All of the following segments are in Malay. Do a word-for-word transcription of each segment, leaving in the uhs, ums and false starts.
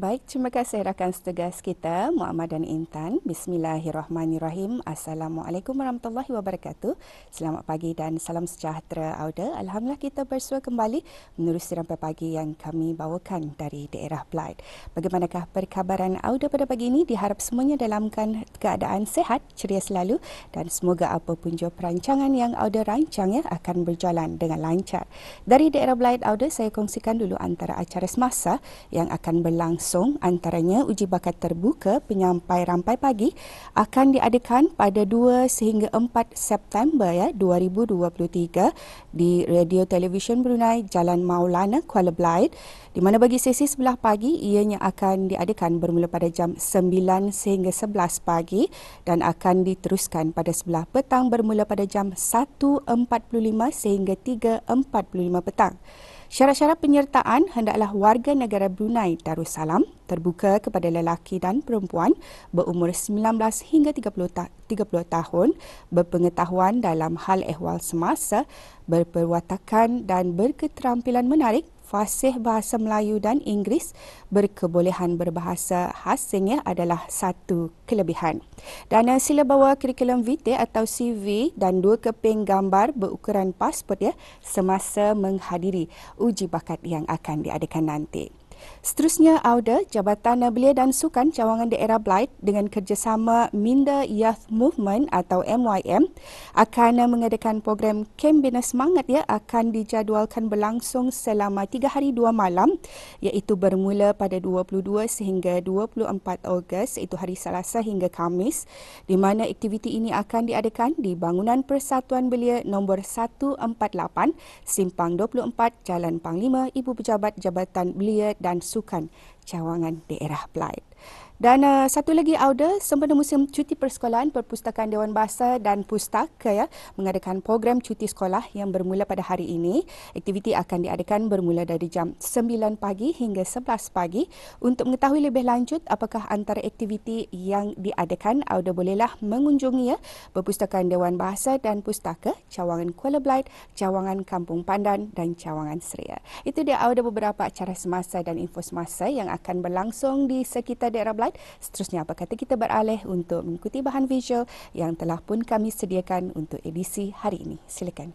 Baik, terima kasih rakan setugas kita, Muhammad dan Intan. Bismillahirrahmanirrahim. Assalamualaikum warahmatullahi wabarakatuh. Selamat pagi dan salam sejahtera Auda. Alhamdulillah kita bersua kembali menerusi rampai pagi yang kami bawakan dari daerah Blyth. Bagaimanakah perkabaran Auda pada pagi ini? Diharap semuanya dalam keadaan sehat, ceria selalu dan semoga apa pun jua perancangan yang Auda rancang ya akan berjalan dengan lancar. Dari daerah Blyth Auda, saya kongsikan dulu antara acara semasa yang akan berlangsung. Antaranya uji bakat terbuka penyampai rampai pagi akan diadakan pada dua sehingga empat September ya dua ribu dua puluh tiga di Radio Television Brunei Jalan Maulana Kuala Blyth, di mana bagi sesi sebelah pagi ianya akan diadakan bermula pada jam sembilan sehingga sebelas pagi dan akan diteruskan pada sebelah petang bermula pada jam satu empat puluh lima sehingga tiga empat puluh lima petang. Syarat-syarat penyertaan hendaklah warga negara Brunei Darussalam, terbuka kepada lelaki dan perempuan berumur sembilan belas hingga tiga puluh, ta- tiga puluh tahun, berpengetahuan dalam hal ehwal semasa, berperwatakan dan berketerampilan menarik, fasih bahasa Melayu dan Inggeris, berkebolehan berbahasa asing adalah satu kelebihan. Dan uh, sila bawa kurikulum vitae atau C V dan dua keping gambar berukuran pasport ya semasa menghadiri uji bakat yang akan diadakan nanti. Seterusnya, Auda, Jabatan Belia dan Sukan Cawangan Daerah Blyth dengan kerjasama Minda Youth Movement atau M Y M akan mengadakan program Kem Bina Semangat ya akan dijadualkan berlangsung selama tiga hari dua malam iaitu bermula pada dua puluh dua sehingga dua puluh empat Ogos iaitu hari Selasa hingga Khamis, di mana aktiviti ini akan diadakan di Bangunan Persatuan Belia nombor seratus empat puluh lapan Simpang dua puluh empat Jalan Panglima Ibu Pejabat Jabatan Belia dan Sukan Cawangan Daerah Blyth. Dan uh, satu lagi Auda, sempena musim cuti persekolahan, Perpustakaan Dewan Bahasa dan Pustaka ya mengadakan program cuti sekolah yang bermula pada hari ini. Aktiviti akan diadakan bermula dari jam sembilan pagi hingga sebelas pagi. Untuk mengetahui lebih lanjut apakah antara aktiviti yang diadakan, Auda bolehlah mengunjungi ya Perpustakaan Dewan Bahasa dan Pustaka Cawangan Kuala Blyth, Cawangan Kampung Pandan dan Cawangan Seria. Itu dia Auda beberapa acara semasa dan info semasa yang akan berlangsung di sekitar daerah Blyth. Seterusnya, apa kata kita beralih untuk mengikuti bahan visual yang telah pun kami sediakan untuk edisi hari ini. Silakan.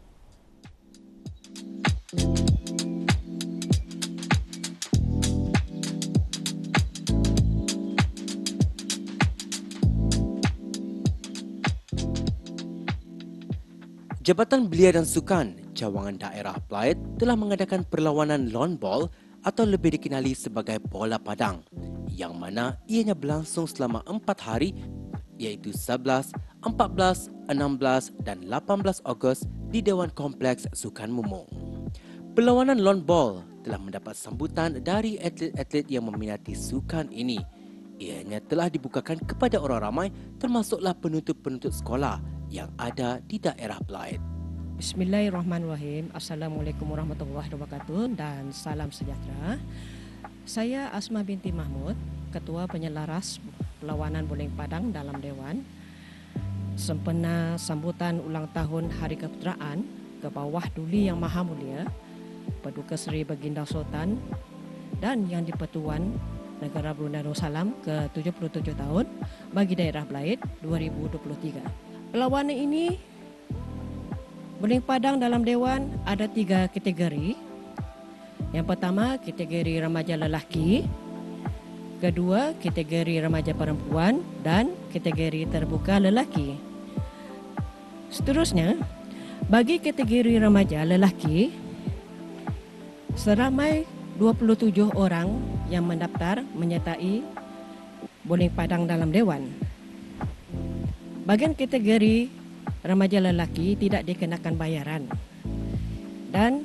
Jabatan Belia dan Sukan Cawangan Daerah Blyth telah mengadakan perlawanan lawn ball atau lebih dikenali sebagai bola padang yang mana ianya berlangsung selama empat hari iaitu sebelas, empat belas, enam belas dan lapan belas Ogos di Dewan Kompleks Sukan Mumung. Perlawanan lawn ball telah mendapat sambutan dari atlet-atlet yang meminati sukan ini. Ianya telah dibukakan kepada orang ramai termasuklah penuntut-penuntut sekolah yang ada di daerah Blyth. Bismillahirrahmanirrahim. Assalamualaikum warahmatullahi wabarakatuh dan salam sejahtera. Saya Asma binti Mahmud, Ketua Penyelaras Perlawanan Boleh Padang dalam Dewan. Sempena sambutan ulang tahun Hari Keputeraan ke bawah Duli Yang Maha Mulia, Paduka Seri Baginda Sultan dan Yang di-Pertuan Negara Brunei Darussalam ke tujuh puluh tujuh tahun bagi daerah Blyth dua ribu dua puluh tiga. Perlawanan ini Boleh Padang dalam Dewan ada tiga kategori. Yang pertama, kategori remaja lelaki. Kedua, kategori remaja perempuan. Dan kategori terbuka lelaki. Seterusnya, bagi kategori remaja lelaki, seramai dua puluh tujuh orang yang mendaftar menyertai Boleh Padang dalam Dewan. Bagian kategori remaja lelaki tidak dikenakan bayaran dan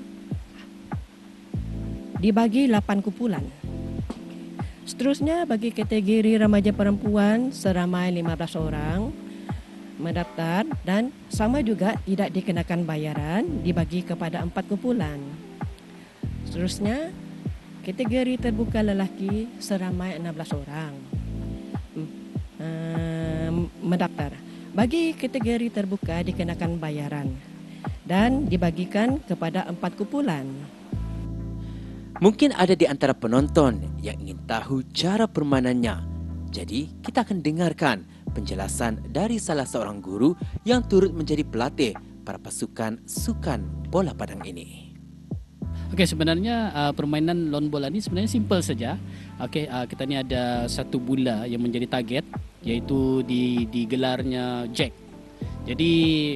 dibagi lapan kumpulan. Seterusnya, bagi kategori remaja perempuan seramai lima belas orang mendaftar dan sama juga tidak dikenakan bayaran, dibagi kepada empat kumpulan. Seterusnya, kategori terbuka lelaki seramai enam belas orang mendaftar. Bagi kategori terbuka dikenakan bayaran dan dibagikan kepada empat kumpulan. Mungkin ada di antara penonton yang ingin tahu cara permainannya. Jadi, kita akan dengarkan penjelasan dari salah seorang guru yang turut menjadi pelatih para pasukan sukan bola padang ini. Okey, sebenarnya uh, permainan lawn bola ni sebenarnya simple saja. Okey, uh, kita ni ada satu bola yang menjadi target, iaitu di digelarnya jack. Jadi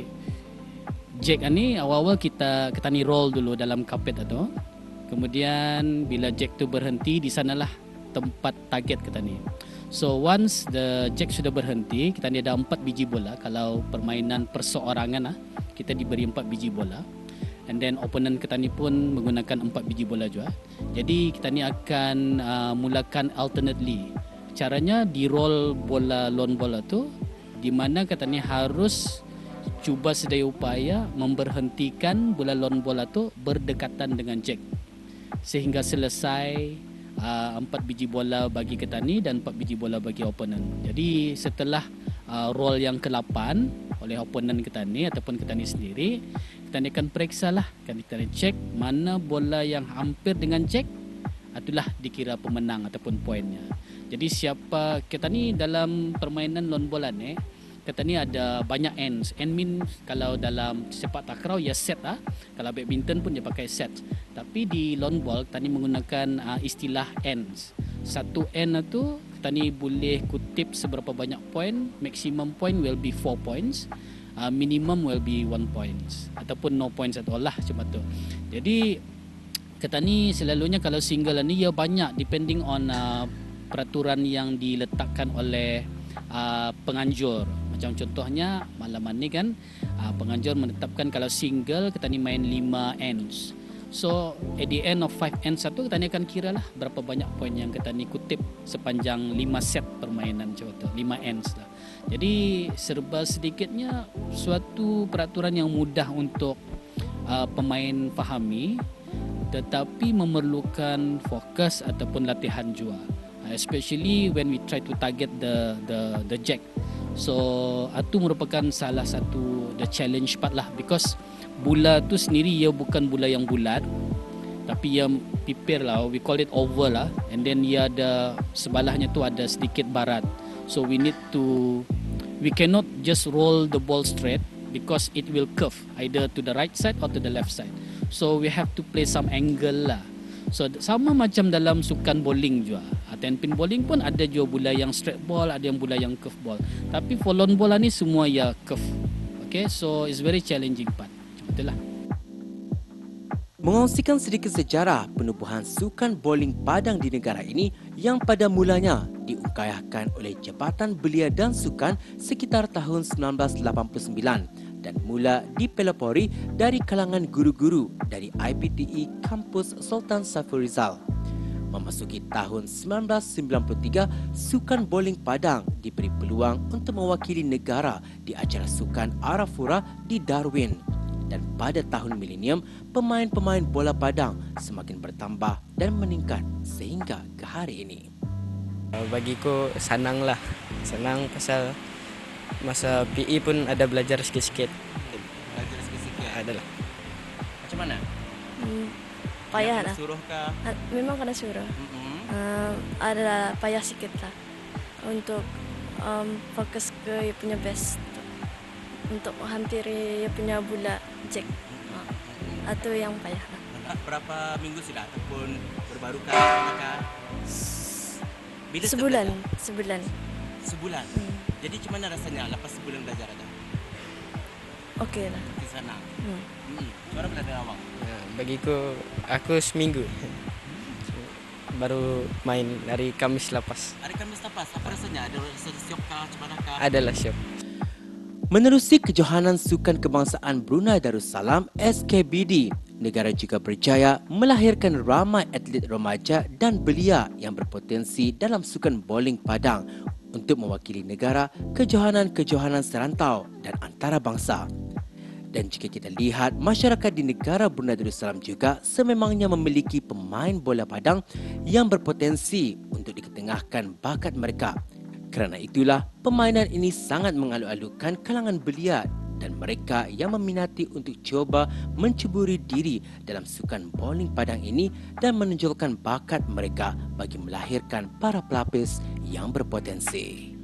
jack ni awal-awal kita kita ni roll dulu dalam kapet tu. Kemudian bila jack tu berhenti, di sanalah tempat target kita ni. So once the jack sudah berhenti, kita ni ada empat biji bola. Kalau permainan perseorangan lah, kita diberi empat biji bola. And then opponent kita ni pun menggunakan empat biji bola juga. Jadi kita ni akan uh, mulakan alternately. Caranya di roll bola lawn bola tu, di mana kita ni harus cuba sedaya upaya memberhentikan bola lawn bola tu berdekatan dengan jack, sehingga selesai uh, empat biji bola bagi ketani dan empat biji bola bagi opponent. Jadi setelah uh, roll yang ke lapan oleh opponent ketani ataupun ketani sendiri, ketani akan periksa lah, kan kita cek mana bola yang hampir dengan jack, itulah dikira pemenang ataupun poinnya. Jadi siapa ketani dalam permainan lawn bola ni, kita ni ada banyak ends. End mean kalau dalam sepak takraw ya set lah. Kalau badminton pun dia pakai set. Tapi di lawn ball kita ni menggunakan uh, istilah ends. Satu end tu kita ni boleh kutip seberapa banyak poin. Maximum point will be four points. Uh, minimum will be one points. Ataupun no points at all lah, macam tu. Jadi kita ni selalunya kalau single ni ya banyak depending on uh, peraturan yang diletakkan oleh uh, penganjur. Macam contohnya malam ni kan uh, penganjur menetapkan kalau single kita ni main lima ends. So at the end of five ends satu, kita ni akan kira lah berapa banyak poin yang kita ni kutip sepanjang lima set permainan macam tu, lima ends lah. Jadi serba sedikitnya suatu peraturan yang mudah untuk uh, pemain fahami, tetapi memerlukan fokus ataupun latihan juga. Uh, especially when we try to target the the the jack. So itu merupakan salah satu the challenge part lah, because bola tu sendiri ia bukan bola yang bulat, tapi ia pipir lah, we call it oval lah, and then ia ada sebelahnya tu ada sedikit barat. So we need to, we cannot just roll the ball straight because it will curve either to the right side or to the left side. So we have to play some angle lah. So sama macam dalam sukan bowling juga. Ten pin bowling pun ada juga bola yang straight ball, ada yang bola yang curve ball. Tapi for lawn bola ni semua ya curve. Okay, so it's very challenging part. Macam itulah. Mengongsikan sedikit sejarah penubuhan sukan bowling padang di negara ini yang pada mulanya diungkayahkan oleh Jabatan Belia dan Sukan sekitar tahun sembilan belas lapan puluh sembilan dan mula dipelopori dari kalangan guru-guru dari I P T E Kampus Sultan Saiful Rizal. Memasuki tahun sembilan belas sembilan puluh tiga, sukan bowling padang diberi peluang untuk mewakili negara di acara sukan Arafura di Darwin. Dan pada tahun milenium, pemain-pemain bola padang semakin bertambah dan meningkat sehingga ke hari ini. Bagiku senang lah, senang pasal masa P E pun ada belajar sikit-sikit. Belajar sikit-sikit? Ada lah. Macam mana? Hmm, payah lah. Suruh kah? Memang kena suruh. Mm-hmm. Uh, ada payah sikit lah untuk um, fokus ke dia punya best, untuk menghampiri dia punya bola jack. Uh, itu yang payah lah. Berapa minggu sudah ataupun baru-baru kah? Bila sebulan, sebulan. Sebulan. Hmm. Jadi macam mana rasanya lepas sebulan belajar ada? Okey lah. Di sana. Hmm. Hmm. Mana belajar awak? Ya, bagiku aku seminggu baru main dari Khamis lepas. Hari Khamis lepas, apa rasanya? Ada rasa siap kah? Macam mana kah? Adalah siap. Menerusi Kejohanan Sukan Kebangsaan Brunei Darussalam S K B D, negara juga berjaya melahirkan ramai atlet remaja dan belia yang berpotensi dalam sukan bowling padang untuk mewakili negara kejohanan-kejohanan serantau dan antarabangsa. Dan jika kita lihat, masyarakat di negara Brunei Darussalam juga sememangnya memiliki pemain bola padang yang berpotensi untuk diketengahkan bakat mereka. Kerana itulah, permainan ini sangat mengalu-alukan kalangan belia dan mereka yang meminati untuk cuba menceburi diri dalam sukan bowling padang ini dan menonjolkan bakat mereka bagi melahirkan para pelapis yang berpotensi.